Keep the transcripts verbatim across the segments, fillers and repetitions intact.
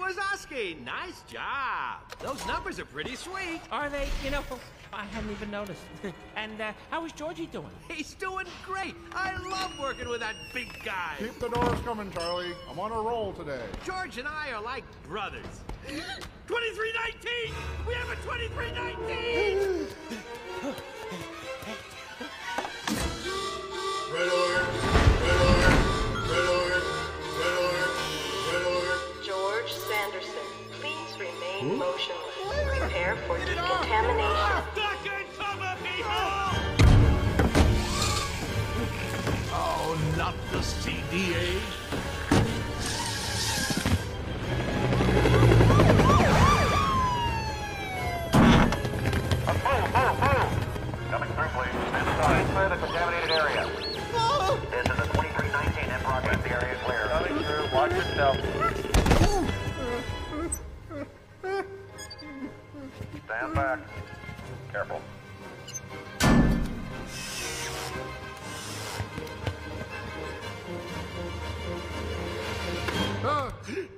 Wazowski, nice job. Those numbers are pretty sweet. Are they? You know, I hadn't even noticed. And uh, how is Georgie doing? He's doing great. I love working with that big guy. Keep the doors coming, Charlie. I'm on a roll today. George and I are like brothers. twenty-three nineteen! We have a twenty-three nineteen! Red alert! Red alert! Red alert! Red alert! Red alert! George Sanderson, please remain motionless. Prepare for decontamination. Duck and cover, people! Oh, not the C D A. Coming through, please. Stand aside. Clear the contaminated area. This is a twenty-three nineteen in progress. The area is clear. Coming through. Watch yourself. Stand back. Careful. Ah.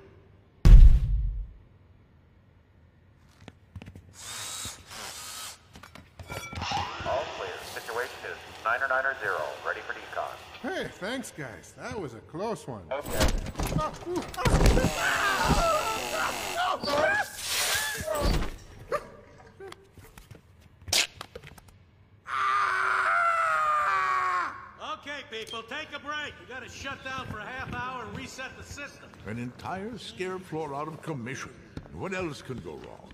All clear. Situation is niner niner zero. Ready for decon. Hey, thanks, guys. That was a close one. Okay. Okay, people, take a break. We gotta shut down for a half hour and reset the system. An entire scare floor out of commission. What else can go wrong?